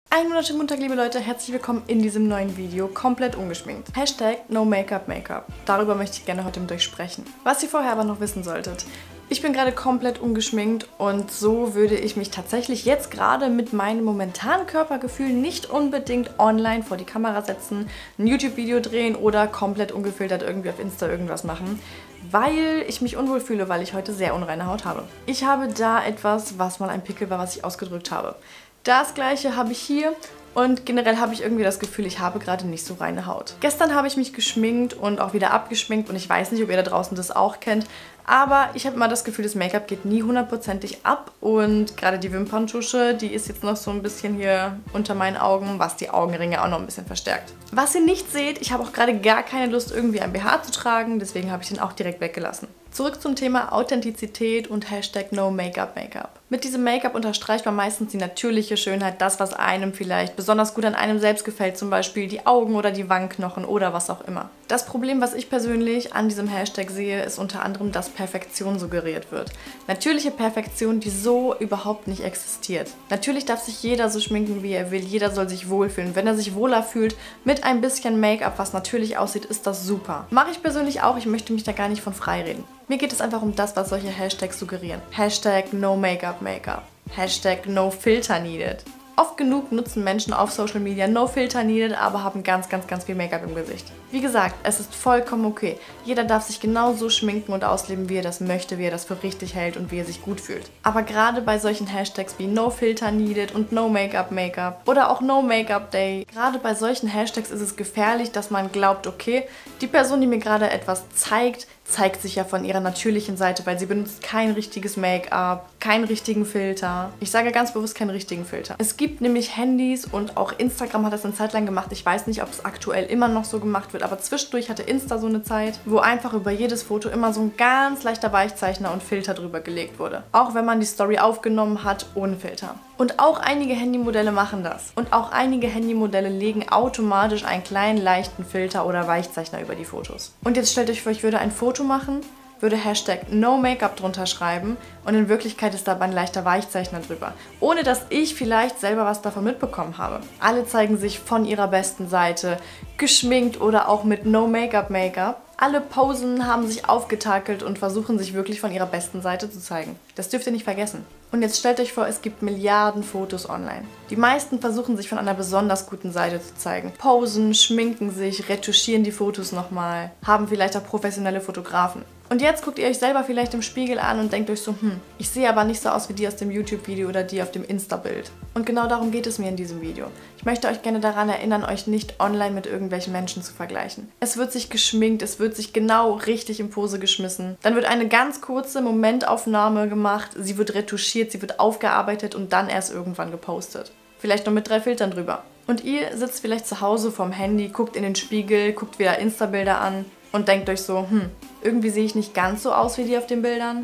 Einen wunderschönen guten Tag, liebe Leute, herzlich willkommen in diesem neuen Video, komplett ungeschminkt. Hashtag No Makeup Makeup. Darüber möchte ich gerne heute mit euch sprechen. Was ihr vorher aber noch wissen solltet. Ich bin gerade komplett ungeschminkt und so würde ich mich tatsächlich jetzt gerade mit meinem momentanen Körpergefühl nicht unbedingt online vor die Kamera setzen, ein YouTube-Video drehen oder komplett ungefiltert irgendwie auf Insta irgendwas machen, weil ich mich unwohl fühle, weil ich heute sehr unreine Haut habe. Ich habe da etwas, was mal ein Pickel war, was ich ausgedrückt habe. Das gleiche habe ich hier und generell habe ich irgendwie das Gefühl, ich habe gerade nicht so reine Haut. Gestern habe ich mich geschminkt und auch wieder abgeschminkt und ich weiß nicht, ob ihr da draußen das auch kennt, aber ich habe immer das Gefühl, das Make-up geht nie hundertprozentig ab und gerade die Wimperntusche, die ist jetzt noch so ein bisschen hier unter meinen Augen, was die Augenringe auch noch ein bisschen verstärkt. Was ihr nicht seht, ich habe auch gerade gar keine Lust, irgendwie ein BH zu tragen, deswegen habe ich den auch direkt weggelassen. Zurück zum Thema Authentizität und Hashtag No Makeup Makeup. Mit diesem Make-up unterstreicht man meistens die natürliche Schönheit, das, was einem vielleicht besonders gut an einem selbst gefällt, zum Beispiel die Augen oder die Wangenknochen oder was auch immer. Das Problem, was ich persönlich an diesem Hashtag sehe, ist unter anderem, dass Perfektion suggeriert wird. Natürliche Perfektion, die so überhaupt nicht existiert. Natürlich darf sich jeder so schminken, wie er will, jeder soll sich wohlfühlen. Wenn er sich wohler fühlt mit ein bisschen Make-up, was natürlich aussieht, ist das super. Mache ich persönlich auch, ich möchte mich da gar nicht von frei reden. Mir geht es einfach um das, was solche Hashtags suggerieren. Hashtag No Makeup Makeup. Hashtag No Filter Needed. Oft genug nutzen Menschen auf Social Media No Filter Needed, aber haben ganz viel Make-up im Gesicht. Wie gesagt, es ist vollkommen okay. Jeder darf sich genauso schminken und ausleben, wie er das möchte, wie er das für richtig hält und wie er sich gut fühlt. Aber gerade bei solchen Hashtags wie No Filter Needed und No Makeup Makeup oder auch No Makeup Day, gerade bei solchen Hashtags ist es gefährlich, dass man glaubt, okay, die Person, die mir gerade etwas zeigt sich ja von ihrer natürlichen Seite, weil sie benutzt kein richtiges Make-up, keinen richtigen Filter. Ich sage ganz bewusst keinen richtigen Filter. Es gibt nämlich Handys und auch Instagram hat das eine Zeit lang gemacht. Ich weiß nicht, ob es aktuell immer noch so gemacht wird, aber zwischendurch hatte Insta so eine Zeit, wo einfach über jedes Foto immer so ein ganz leichter Weichzeichner und Filter drüber gelegt wurde. Auch wenn man die Story aufgenommen hat, ohne Filter. Und auch einige Handymodelle machen das. Und auch einige Handymodelle legen automatisch einen kleinen, leichten Filter oder Weichzeichner über die Fotos. Und jetzt stellt euch vor, ich würde ein Foto machen, würde Hashtag No Makeup drunter schreiben und in Wirklichkeit ist da aber ein leichter Weichzeichner drüber. Ohne dass ich vielleicht selber was davon mitbekommen habe. Alle zeigen sich von ihrer besten Seite, geschminkt oder auch mit No Makeup Make-up. Alle posen, haben sich aufgetakelt und versuchen sich wirklich von ihrer besten Seite zu zeigen. Das dürft ihr nicht vergessen. Und jetzt stellt euch vor, es gibt Milliarden Fotos online. Die meisten versuchen sich von einer besonders guten Seite zu zeigen. Posen, schminken sich, retuschieren die Fotos nochmal, haben vielleicht auch professionelle Fotografen. Und jetzt guckt ihr euch selber vielleicht im Spiegel an und denkt euch so, ich sehe aber nicht so aus wie die aus dem YouTube-Video oder die auf dem Insta-Bild. Und genau darum geht es mir in diesem Video. Ich möchte euch gerne daran erinnern, euch nicht online mit irgendwelchen Menschen zu vergleichen. Es wird sich geschminkt, es wird sich genau richtig in Pose geschmissen. Dann wird eine ganz kurze Momentaufnahme gemacht, sie wird retuschiert, sie wird aufgearbeitet und dann erst irgendwann gepostet. Vielleicht noch mit 3 Filtern drüber. Und ihr sitzt vielleicht zu Hause vorm Handy, guckt in den Spiegel, guckt wieder Insta-Bilder an und denkt euch so, irgendwie sehe ich nicht ganz so aus wie die auf den Bildern.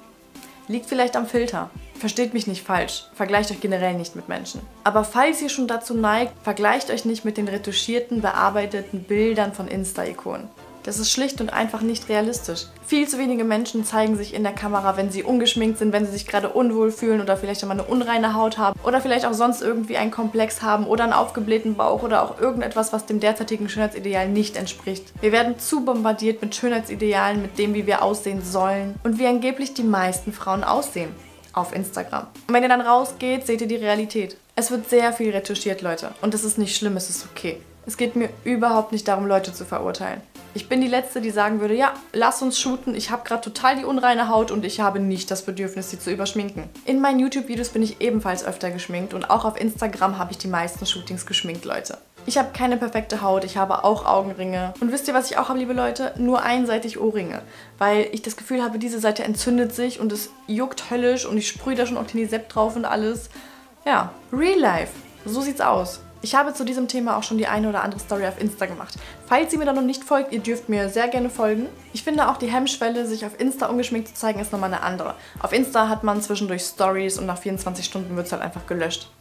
Liegt vielleicht am Filter. Versteht mich nicht falsch, vergleicht euch generell nicht mit Menschen. Aber falls ihr schon dazu neigt, vergleicht euch nicht mit den retuschierten, bearbeiteten Bildern von Insta-Ikonen. Das ist schlicht und einfach nicht realistisch. Viel zu wenige Menschen zeigen sich in der Kamera, wenn sie ungeschminkt sind, wenn sie sich gerade unwohl fühlen oder vielleicht einmal eine unreine Haut haben oder vielleicht auch sonst irgendwie einen Komplex haben oder einen aufgeblähten Bauch oder auch irgendetwas, was dem derzeitigen Schönheitsideal nicht entspricht. Wir werden zu bombardiert mit Schönheitsidealen, mit dem, wie wir aussehen sollen und wie angeblich die meisten Frauen aussehen. Auf Instagram. Und wenn ihr dann rausgeht, seht ihr die Realität. Es wird sehr viel retuschiert, Leute. Und das ist nicht schlimm, es ist okay. Es geht mir überhaupt nicht darum, Leute zu verurteilen. Ich bin die Letzte, die sagen würde, ja, lass uns shooten, ich habe gerade total die unreine Haut und ich habe nicht das Bedürfnis, sie zu überschminken. In meinen YouTube-Videos bin ich ebenfalls öfter geschminkt und auch auf Instagram habe ich die meisten Shootings geschminkt, Leute. Ich habe keine perfekte Haut, ich habe auch Augenringe. Und wisst ihr, was ich auch habe, liebe Leute? Nur einseitig Ohrringe. Weil ich das Gefühl habe, diese Seite entzündet sich und es juckt höllisch und ich sprühe da schon Octinisept drauf und alles. Ja, Real Life. So sieht's aus. Ich habe zu diesem Thema auch schon die eine oder andere Story auf Insta gemacht. Falls ihr mir da noch nicht folgt, ihr dürft mir sehr gerne folgen. Ich finde auch die Hemmschwelle, sich auf Insta ungeschminkt zu zeigen, ist nochmal eine andere. Auf Insta hat man zwischendurch Stories und nach 24 Stunden wird es halt einfach gelöscht.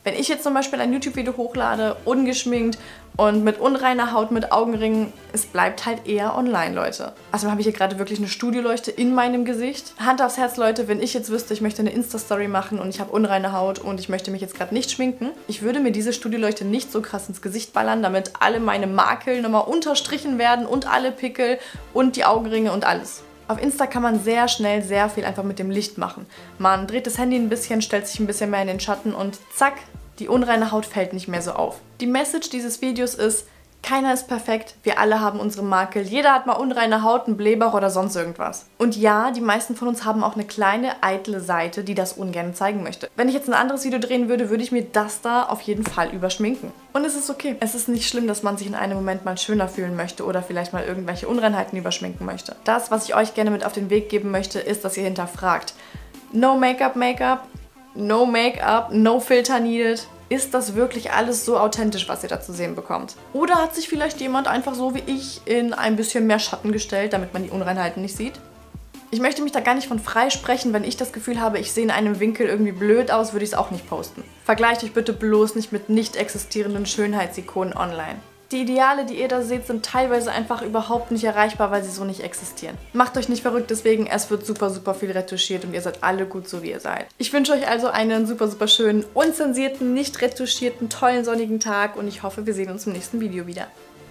Wenn ich jetzt zum Beispiel ein YouTube-Video hochlade, ungeschminkt und mit unreiner Haut, mit Augenringen, es bleibt halt eher online, Leute. Also habe ich hier gerade wirklich eine Studioleuchte in meinem Gesicht. Hand aufs Herz, Leute, wenn ich jetzt wüsste, ich möchte eine Insta-Story machen und ich habe unreine Haut und ich möchte mich jetzt gerade nicht schminken, ich würde mir diese Studioleuchte nicht so krass ins Gesicht ballern, damit alle meine Makel nochmal unterstrichen werden und alle Pickel und die Augenringe und alles. Auf Insta kann man sehr schnell sehr viel einfach mit dem Licht machen. Man dreht das Handy ein bisschen, stellt sich ein bisschen mehr in den Schatten und zack, die unreine Haut fällt nicht mehr so auf. Die Message dieses Videos ist, keiner ist perfekt, wir alle haben unsere Makel, jeder hat mal unreine Haut, einen Blähbauch oder sonst irgendwas. Und ja, die meisten von uns haben auch eine kleine, eitle Seite, die das ungern zeigen möchte. Wenn ich jetzt ein anderes Video drehen würde, würde ich mir das da auf jeden Fall überschminken. Und es ist okay. Es ist nicht schlimm, dass man sich in einem Moment mal schöner fühlen möchte oder vielleicht mal irgendwelche Unreinheiten überschminken möchte. Das, was ich euch gerne mit auf den Weg geben möchte, ist, dass ihr hinterfragt. No Make-up, Make-up, no Make-up, no Filter needed. Ist das wirklich alles so authentisch, was ihr da zu sehen bekommt? Oder hat sich vielleicht jemand einfach so wie ich in ein bisschen mehr Schatten gestellt, damit man die Unreinheiten nicht sieht? Ich möchte mich da gar nicht von frei sprechen, wenn ich das Gefühl habe, ich sehe in einem Winkel irgendwie blöd aus, würde ich es auch nicht posten. Vergleicht euch bitte bloß nicht mit nicht existierenden Schönheitsikonen online. Die Ideale, die ihr da seht, sind teilweise einfach überhaupt nicht erreichbar, weil sie so nicht existieren. Macht euch nicht verrückt deswegen, es wird super, super viel retuschiert und ihr seid alle gut so, wie ihr seid. Ich wünsche euch also einen super, super schönen, unzensierten, nicht retuschierten, tollen, sonnigen Tag und ich hoffe, wir sehen uns im nächsten Video wieder.